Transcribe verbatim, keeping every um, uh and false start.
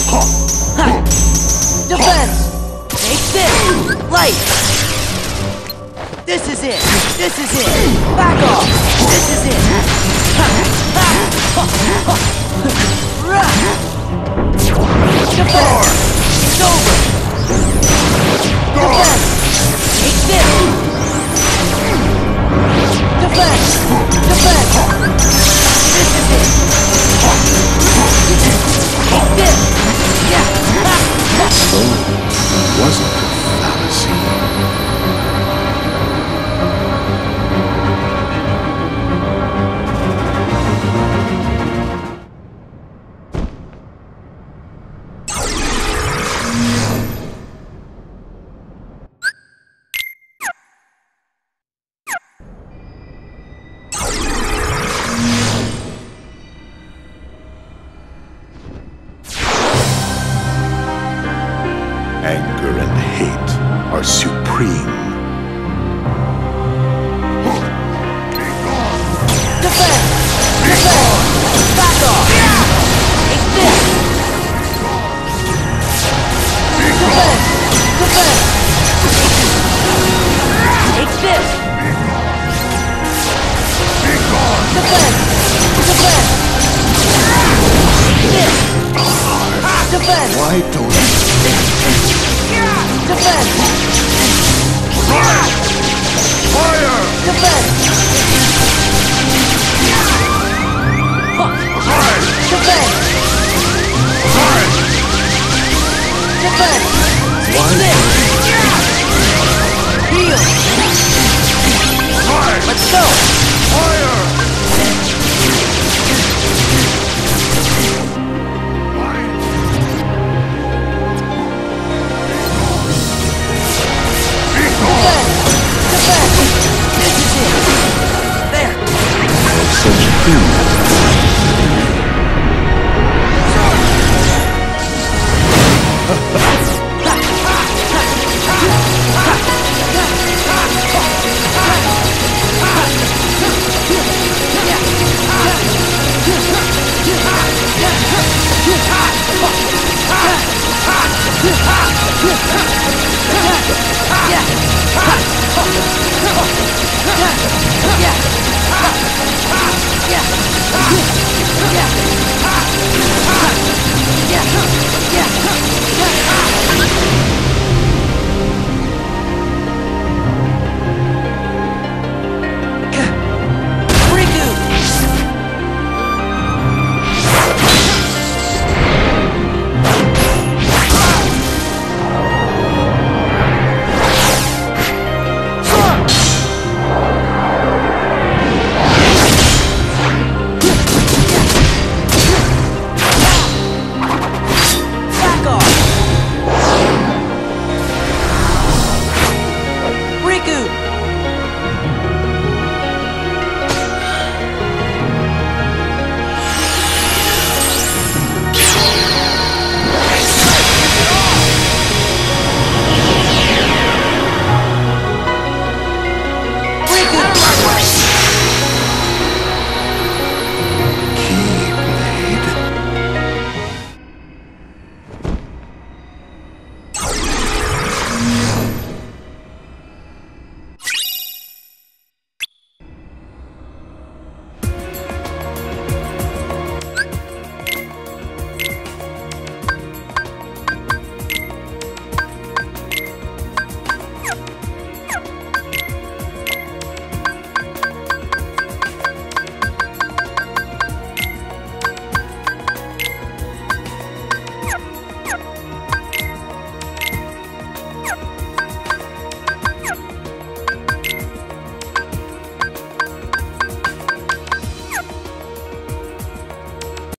Ha. Defense! Take this! Light! This is it! This is it! Back off! This is it! Ha. Ha. Defense! It's over! Defense! Take this! Defense! Defense! This is it! Take this! Yeah! Oh, wasn't a fallacy. Anger and hate are supreme. Defense! Defense! Back off! Take this! Defense! Defense! Take this! Defense! Defense! Take this! Defense! Why don't you... Defense! Right! Fire! Defense! Right! Defense! Right! Defense! Why? Heal! Right! Let's go! Fire! Yeah!